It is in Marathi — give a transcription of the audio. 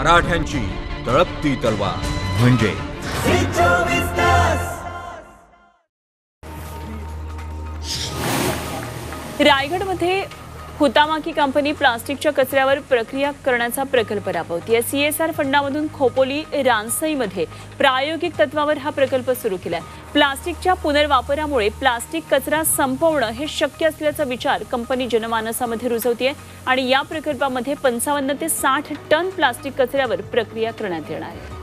मराठ्यांची तळपती तलवार म्हणजे रायगडमध्ये हुतामाकी कंपनी प्लास्टिकच्या कचऱ्यावर प्रक्रिया करण्याचा प्रकल्प राबवते। CSR फंडामधून खोपोली रानसईमध्ये प्रायोगिक तत्वावर हा प्रकल्प सुरू केलाय। प्लास्टिकच्या पुनर्वापरामुळे प्लास्टिक कचरा संपवणं हे शक्य असल्याचा विचार कंपनी जनमानसामध्ये रुजवतेय आणि या प्रकल्पामध्ये 55 ते 60 टन प्लास्टिक कचऱ्यावर प्रक्रिया करण्यात येणार आहे।